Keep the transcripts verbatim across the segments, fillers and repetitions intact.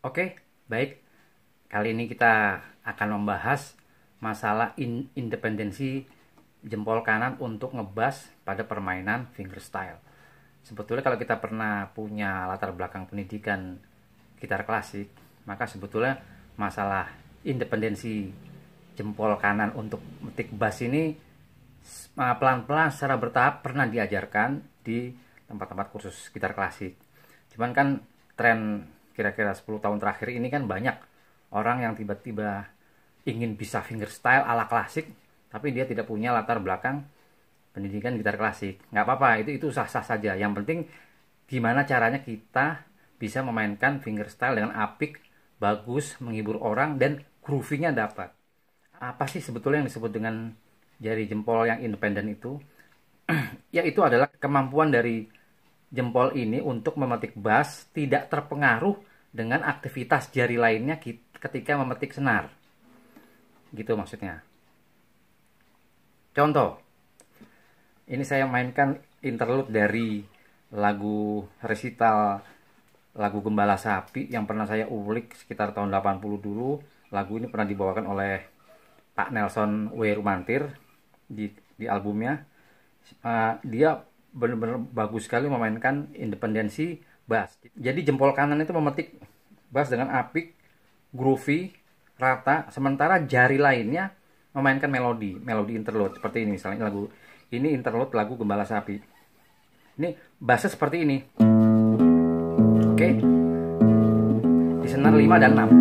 Oke, baik. Kali ini kita akan membahas masalah in independensi jempol kanan untuk ngebas pada permainan fingerstyle. Sebetulnya kalau kita pernah punya latar belakang pendidikan gitar klasik, maka sebetulnya masalah independensi jempol kanan untuk metik bass ini pelan-pelan secara bertahap pernah diajarkan di tempat-tempat kursus gitar klasik. Cuman kan tren kira-kira sepuluh tahun terakhir ini kan banyak orang yang tiba-tiba ingin bisa fingerstyle ala klasik, tapi dia tidak punya latar belakang pendidikan gitar klasik. Nggak apa-apa, itu itu sah-sah saja. Yang penting gimana caranya kita bisa memainkan fingerstyle dengan apik, bagus, menghibur orang, dan groovingnya dapat. Apa sih sebetulnya yang disebut dengan jari jempol yang independen itu? Ya, itu adalah kemampuan dari jempol ini untuk memetik bass tidak terpengaruh dengan aktivitas jari lainnya ketika memetik senar. Gitu maksudnya. Contoh, ini saya mainkan interlude dari lagu resital lagu Gembala Sapi yang pernah saya ulik sekitar tahun delapan puluh dulu. Lagu ini pernah dibawakan oleh Pak Nelson W. Rumantir di, di albumnya. Uh, dia benar-benar bagus sekali memainkan independensi bass. Jadi jempol kanan itu memetik bass dengan apik, groovy, rata, sementara jari lainnya memainkan melodi, melodi interlude seperti ini. Misalnya lagu ini interlude lagu Gembala Sapi. Ini bassnya seperti ini. Oke. Di senar lima dan enam.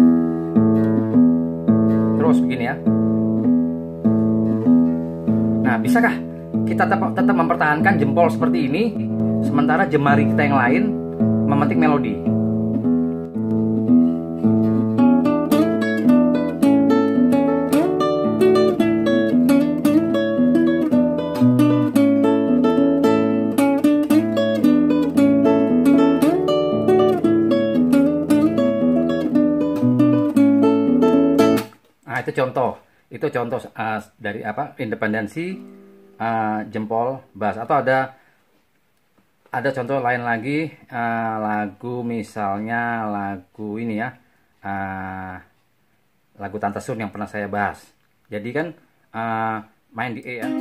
Terus begini ya. Nah, bisakah kita tetap, tetap mempertahankan jempol seperti ini sementara jemari kita yang lain memetik melodi? Nah, itu contoh, itu contoh uh, dari apa independensi uh, jempol bass. Atau ada ada contoh lain lagi, uh, lagu misalnya lagu ini ya, uh, lagu Tante Sun yang pernah saya bahas. Jadi kan uh, main di E ya.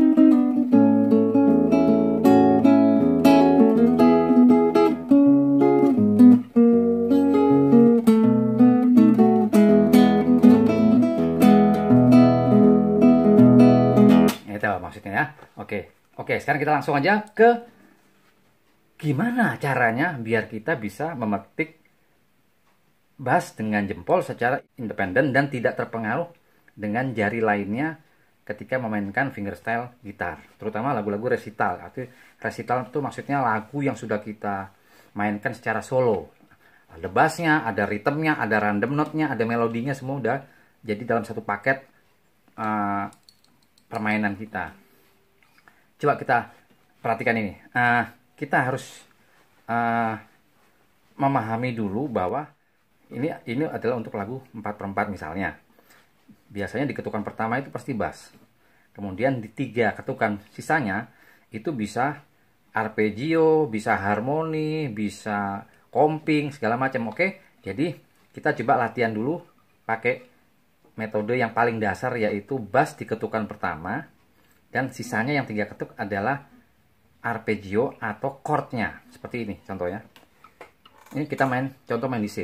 Maksudnya ya. Oke. Oke, sekarang kita langsung aja ke gimana caranya biar kita bisa memetik bass dengan jempol secara independen dan tidak terpengaruh dengan jari lainnya ketika memainkan fingerstyle gitar, terutama lagu-lagu resital. Arti resital itu maksudnya lagu yang sudah kita mainkan secara solo. Ada bassnya, ada ritmenya, ada random note-nya, ada melodinya, semua udah jadi dalam satu paket uh, permainan kita. Coba kita perhatikan ini. Uh, kita harus uh, memahami dulu bahwa ini ini adalah untuk lagu empat per empat misalnya. Biasanya di ketukan pertama itu pasti bass. Kemudian di tiga ketukan sisanya itu bisa arpeggio, bisa harmoni, bisa comping, segala macam. Oke. Jadi kita coba latihan dulu pakai metode yang paling dasar, yaitu bass di ketukan pertama, dan sisanya yang tiga ketuk adalah arpeggio atau chordnya. Seperti ini contohnya. Ini kita main, contoh main di C.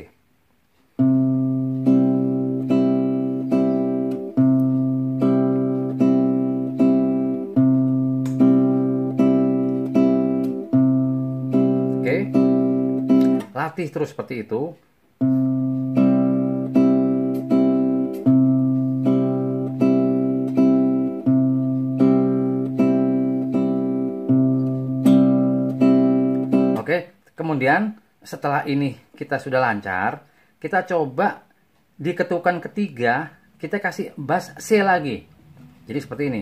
Oke. Latih terus seperti itu. Kemudian setelah ini kita sudah lancar, kita coba di ketukan ketiga kita kasih bass C lagi. Jadi seperti ini.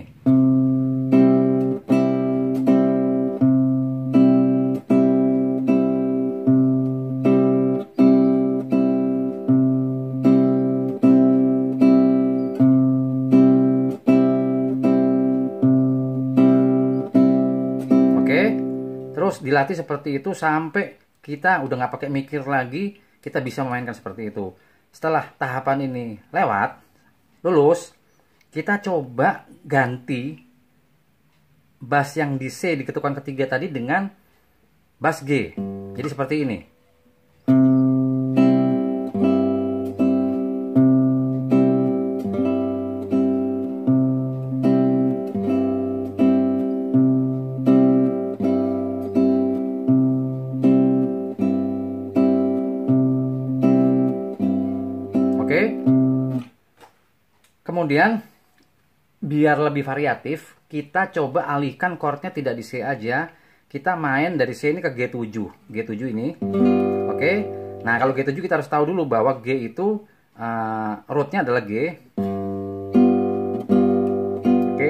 Oke, terus dilatih seperti itu sampai kita udah nggak pakai mikir lagi, kita bisa memainkan seperti itu. Setelah tahapan ini lewat, lulus, kita coba ganti bass yang di C di ketukan ketiga tadi dengan bass G. Jadi seperti ini. Oke. Kemudian biar lebih variatif, kita coba alihkan chordnya tidak di C aja. Kita main dari C ini ke G tujuh. G tujuh ini. Oke. Nah, kalau G tujuh kita harus tahu dulu bahwa G itu uh, rootnya adalah G. Oke.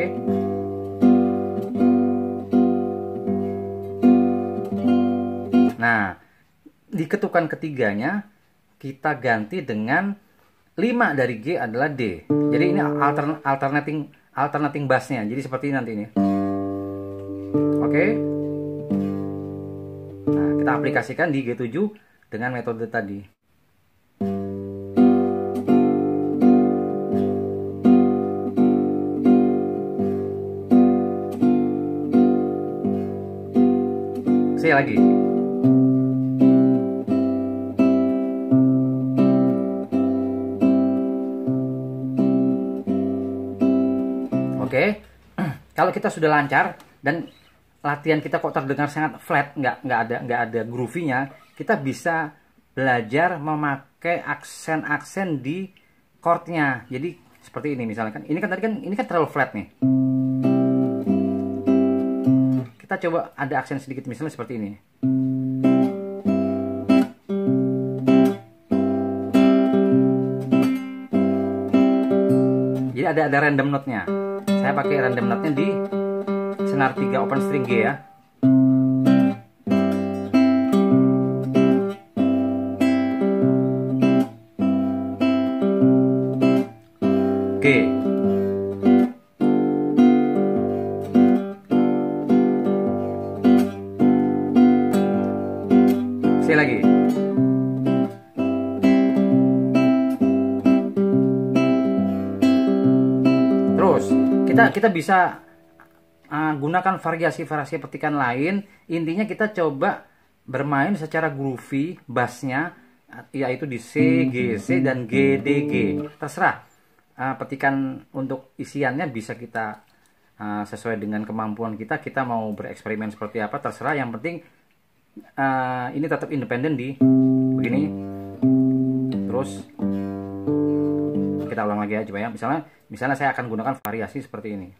Nah, di ketukan ketiganya kita ganti dengan lima dari G adalah D. Jadi ini altern alternating alternating bassnya. Jadi seperti ini nanti ini. Oke. Nah, kita aplikasikan di G tujuh dengan metode tadi. Saya lagi. Oke, kalau kita sudah lancar dan latihan kita kok terdengar sangat flat, nggak nggak ada nggak ada groovy-nya, kita bisa belajar memakai aksen-aksen di chordnya. Jadi seperti ini misalnya kan, ini kan tadi kan ini kan terlalu flat nih. Kita coba ada aksen sedikit misalnya seperti ini. Jadi ada ada random note-nya. Saya pakai random note-nya di senar tiga open string G ya. G. Sekali lagi. Terus kita kita bisa uh, gunakan variasi-variasi petikan lain. Intinya kita coba bermain secara groovy bassnya, yaitu di C, G, C dan G, D, G. Terserah uh, petikan untuk isiannya bisa kita uh, sesuai dengan kemampuan kita. Kita mau bereksperimen seperti apa terserah. Yang penting uh, ini tetap independen di begini. Terus kita ulang lagi aja ya. Misalnya misalnya saya akan gunakan variasi seperti ini.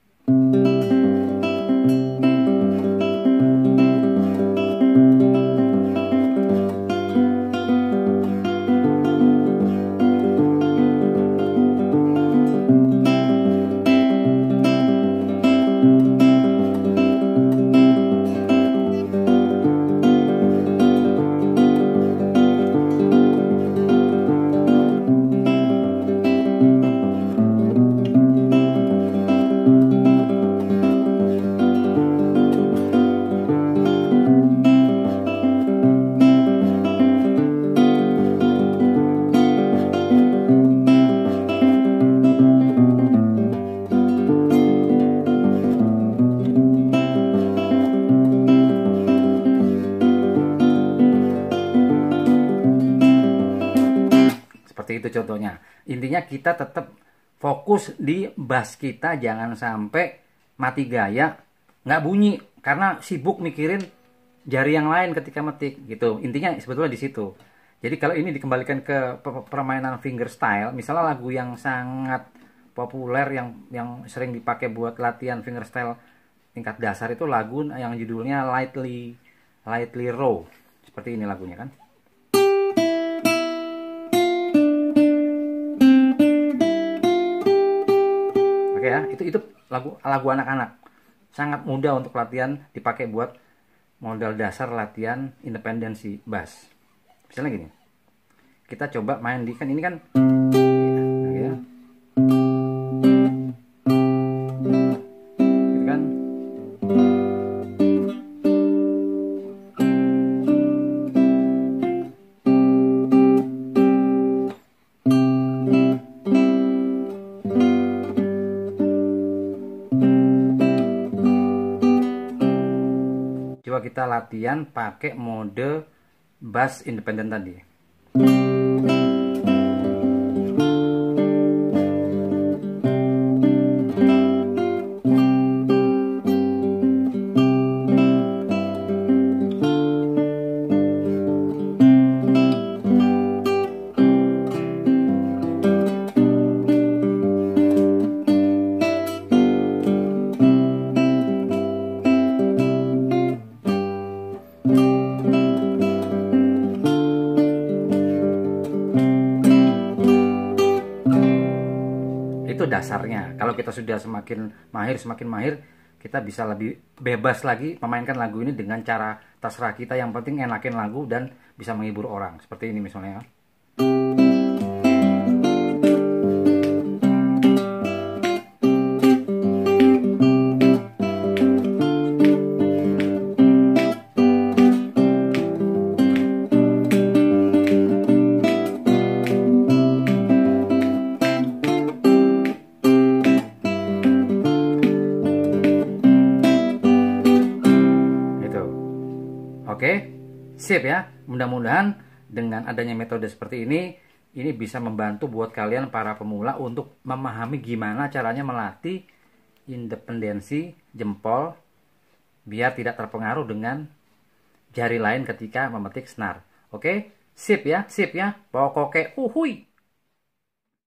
Itu contohnya. Intinya kita tetap fokus di bass kita, jangan sampai mati gaya, nggak bunyi karena sibuk mikirin jari yang lain ketika metik gitu. Intinya sebetulnya di situ. Jadi kalau ini dikembalikan ke permainan fingerstyle, misalnya lagu yang sangat populer yang yang sering dipakai buat latihan fingerstyle tingkat dasar itu lagu yang judulnya Lightly Lightly Raw. Seperti ini lagunya kan. Ya, itu itu lagu lagu anak-anak sangat mudah untuk latihan, dipakai buat modal dasar latihan independensi bass. Misalnya gini, kita coba main di kan ini kan ya, gitu kan. kita latihan pakai mode bass independen tadi. Itu dasarnya. Kalau kita sudah semakin mahir, semakin mahir, kita bisa lebih bebas lagi memainkan lagu ini dengan cara terserah kita. Yang penting enakin lagu dan bisa menghibur orang. Seperti ini misalnya. Oke, sip ya. Mudah-mudahan dengan adanya metode seperti ini, ini bisa membantu buat kalian para pemula untuk memahami gimana caranya melatih independensi jempol biar tidak terpengaruh dengan jari lain ketika memetik senar. Oke, sip ya, sip ya. Pokoknya uhui.